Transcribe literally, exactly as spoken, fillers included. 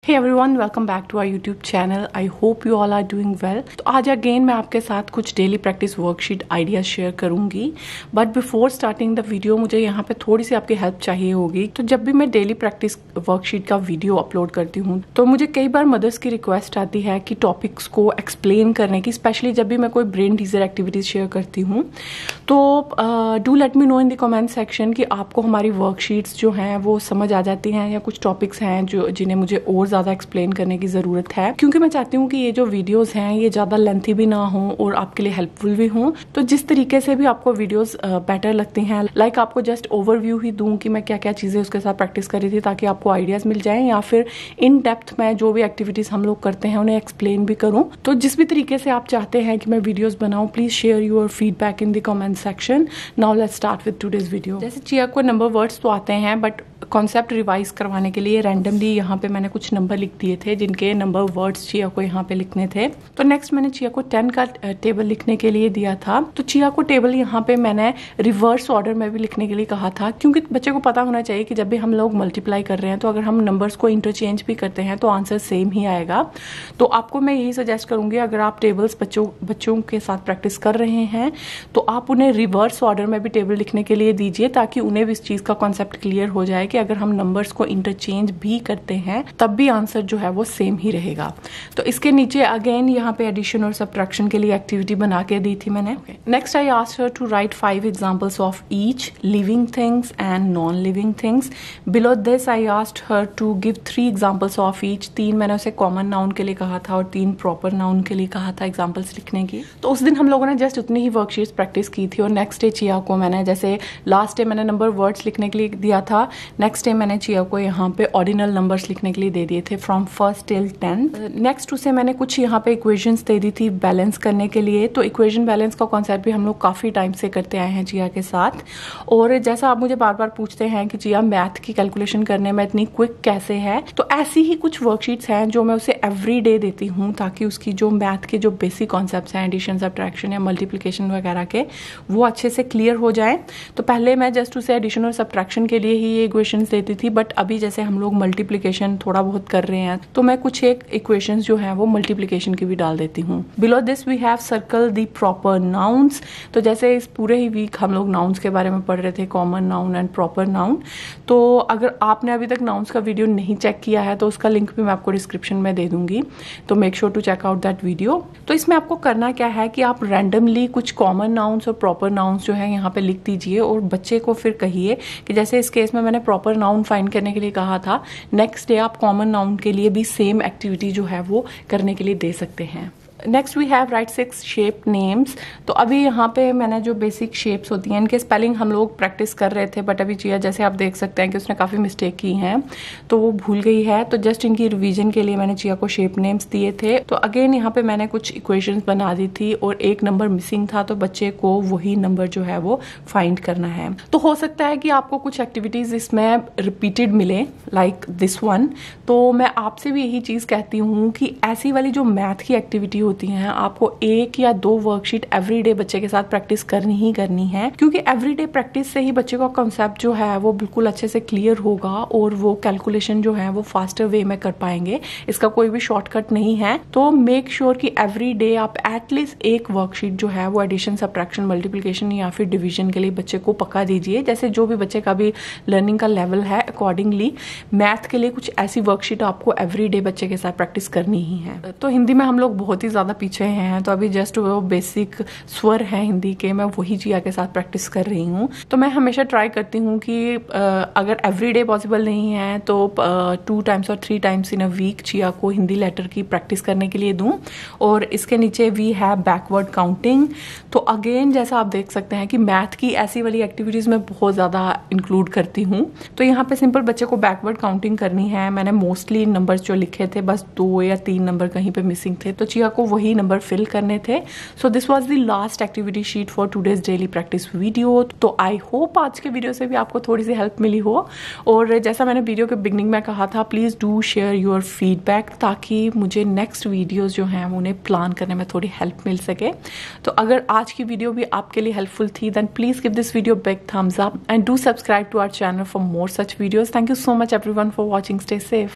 Hey everyone, welcome back to our YouTube channel. I hope you all are doing well. तो आज again मैं आपके साथ कुछ daily practice worksheet ideas share करूंगी. But before starting the video मुझे यहाँ पे थोड़ी सी आपकी हेल्प चाहिए होगी. तो जब भी मैं डेली प्रैक्टिस वर्कशीट का वीडियो अपलोड करती हूँ तो मुझे कई बार मदर्स की रिक्वेस्ट आती है कि टॉपिक्स को एक्सप्लेन करने की, स्पेशली जब भी मैं कोई ब्रेन टीजर एक्टिविटीज शेयर करती हूँ. तो do let me know in the comment section कि आपको हमारी वर्कशीट्स जो हैं वो समझ आ जाती हैं या कुछ टॉपिक्स हैं जो जिन्हें मुझे और ज्यादा एक्सप्लेन करने की जरूरत है, क्योंकि मैं चाहती हूँ कि ये जो वीडियोस हैं ये ज्यादा लेंथी भी ना हो और आपके लिए हेल्पफुल भी हो. तो जिस तरीके से भी आपको वीडियोस बेटर लगती हैं, लाइक आपको जस्ट ओवरव्यू ही दूं कि मैं क्या क्या चीजें उसके साथ प्रैक्टिस कर रही थी ताकि आपको आइडियाज मिल जाएं, या फिर इन डेप्थ में जो भी एक्टिविटीज हम लोग करते हैं उन्हें एक्सप्लेन भी करूं. तो जिस भी तरीके से आप चाहते हैं कि मैं वीडियोस बनाऊं, please share your feedback in the comment section. Now let's start with today's video. जैसे चिया को नंबर वर्ड्स तो आते हैं, बट कॉन्सेप्ट रिवाइज करवाने के लिए रैंडमली यहाँ पे मैंने कुछ नंबर लिख दिए थे जिनके नंबर वर्ड्स चिया को यहाँ पे लिखने थे. तो नेक्स्ट मैंने चिया को टेन का टेबल लिखने के लिए दिया था. तो चिया को टेबल यहाँ पे मैंने रिवर्स ऑर्डर में भी लिखने के लिए कहा था, क्योंकि बच्चे को पता होना चाहिए कि जब भी हम लोग मल्टीप्लाई कर रहे हैं तो अगर हम नंबर्स को इंटरचेंज भी करते हैं तो आंसर सेम ही आएगा. तो आपको मैं यही सजेस्ट करूंगी, अगर आप टेबल्स बच्चों बच्चों के साथ प्रैक्टिस कर रहे हैं तो आप उन्हें रिवर्स ऑर्डर में भी टेबल लिखने के लिए दीजिए, ताकि उन्हें भी इस चीज का कॉन्सेप्ट क्लियर हो जाए कि अगर हम नंबर्स को इंटरचेंज भी करते हैं तब भी आंसर जो है वो सेम ही रहेगा. तो इसके नीचे अगेन यहाँ पे एडिशन और सब्ट्रैक्शन के लिए एक्टिविटी बना के दी थी मैंने. Next I asked her to write five examples of each living things and non living things. Below this I asked her to give three examples of each. तीन मैंने उसे कॉमन नाउन के लिए कहा था और तीन प्रॉपर नाउन के लिए कहा था एग्जाम्पल्स लिखने की. तो उस दिन हम लोगों ने जस्ट उतनी ही वर्कशीट्स प्रैक्टिस की थी. और नेक्स्ट डे चिया को मैंने, जैसे लास्ट डे मैंने नंबर वर्ड्स लिखने के लिए दिया था, नेक्स्ट डे मैंने चिया को यहाँ पे ऑर्डिनल नंबर्स लिखने के लिए दे दिए थे from first till tenth. Next उसे मैंने कुछ यहाँ पे इक्वेशंस दे दी थी बैलेंस करने के लिए. तो इक्वेशन बैलेंस का कॉन्सेप्ट भी हम लोग काफी टाइम से करते आए हैं चिया के साथ. और जैसा आप मुझे बार बार पूछते हैं कि चिया मैथ की कैलकुलेशन करने में इतनी क्विक कैसे है, तो ऐसी ही कुछ वर्कशीट्स हैं जो मैं उसे एवरी डे देती हूँ ताकि उसकी जो मैथ के जो बेसिक कॉन्सेप्ट हैं, एडिशन सब्ट्रैक्शन या मल्टीप्लीकेशन वगैरह के, वो अच्छे से क्लियर हो जाए. तो पहले मैं जस्ट उसे एडिशन और सब्ट्रैक्शन के लिए ही ये इक्वेशंस देती थी, बट अभी जैसे हम लोग मल्टीप्लिकेशन थोड़ा बहुत कर रहे हैं तो मैं कुछ एक इक्वेशंस जो हैं वो मल्टीप्लिकेशन की भी डाल देती हूँ. Below this we have circle the proper nouns. तो जैसे इस पूरे ही वीक हम लोग नाउन्स के बारे में पढ़ रहे थे, common noun and proper noun. तो अगर आपने अभी तक नाउन्स का वीडियो नहीं चेक किया है तो उसका लिंक भी मैं आपको डिस्क्रिप्शन में दे दूंगी, तो make sure to check out that video. तो इसमें आपको करना क्या है कि आप रैंडमली कुछ कॉमन नाउन्स और प्रॉपर नाउन्स जो है यहाँ पे लिख दीजिए और बच्चे को फिर कहिए कि जैसे इस केस में मैंने प्रॉपर नाउन फाइंड करने के लिए कहा था, नेक्स्ट डे आप कॉमन नाउन के लिए भी सेम एक्टिविटी जो है वो करने के लिए दे सकते हैं. Next we have write six shape names. तो अभी यहाँ पे मैंने जो बेसिक शेप्स होती हैं इनके स्पेलिंग हम लोग प्रैक्टिस कर रहे थे, बट अभी चिया जैसे आप देख सकते हैं कि उसने काफ़ी मिस्टेक की हैं तो वो भूल गई है. तो जस्ट इनकी रिवीजन के लिए मैंने चिया को शेप नेम्स दिए थे. तो अगेन यहाँ पे मैंने कुछ इक्वेशंस बना दी थी और एक नंबर मिसिंग था, तो बच्चे को वही नंबर जो है वो फाइंड करना है. तो हो सकता है कि आपको कुछ एक्टिविटीज इसमें रिपीटेड मिले लाइक दिस वन. तो मैं आपसे भी यही चीज कहती हूँ कि ऐसी वाली जो मैथ की एक्टिविटी होती हैं आपको एक या दो वर्कशीट एवरीडे बच्चे के साथ प्रैक्टिस करनी ही करनी है, क्योंकि एवरीडे प्रैक्टिस से ही बच्चे का कॉन्सेप्ट जो है वो बिल्कुल अच्छे से क्लियर होगा और वो कैलकुलेशन जो है वो फास्टर वे में कर पाएंगे. इसका कोई भी शॉर्टकट नहीं है. तो मेक श्योर कि एवरीडे आप एटलीस्ट एक वर्कशीट जो है वो एडिशन, सब्ट्रैक्शन, मल्टीप्लिकेशन या फिर डिवीजन के लिए बच्चे को पक्का दीजिए. जैसे जो भी बच्चे का भी लर्निंग का लेवल है अकॉर्डिंगली मैथ के लिए कुछ ऐसी वर्कशीट आपको एवरीडे बच्चे के साथ प्रैक्टिस करनी ही है. तो हिंदी में हम लोग बहुत ही ज्यादा पीछे हैं, तो अभी जस्ट वो बेसिक स्वर है हिंदी के, मैं वही चिया के साथ प्रैक्टिस कर रही हूँ. तो मैं हमेशा ट्राई करती हूँ कि अगर एवरीडे पॉसिबल नहीं है तो टू टाइम्स और three times in a week Chiya को हिंदी लेटर की प्रैक्टिस करने के लिए दूं. और इसके नीचे वी हैव बैकवर्ड काउंटिंग. तो अगेन जैसा आप देख सकते हैं कि मैथ की ऐसी वाली एक्टिविटीज में बहुत ज्यादा इंक्लूड करती हूँ. तो यहाँ पे सिंपल बच्चे को बैकवर्ड काउंटिंग करनी है. मैंने मोस्टली नंबर्स जो लिखे थे बस दो या तीन नंबर कहीं पे मिसिंग थे, तो चिया को वही नंबर फिल करने थे. So this was the last activity sheet for today's daily practice video. तो आई होप आज के वीडियो से भी आपको थोड़ी सी हेल्प मिली हो. और जैसा मैंने वीडियो के बिगनिंग में कहा था, please do share your feedback ताकि मुझे नेक्स्ट वीडियोज जो हैं उन्हें प्लान करने में थोड़ी हेल्प मिल सके. तो अगर आज की वीडियो भी आपके लिए हेल्पफुल थी, then please give this video big thumbs up and do subscribe to our channel for more such videos. Thank you so much everyone for watching. Stay safe.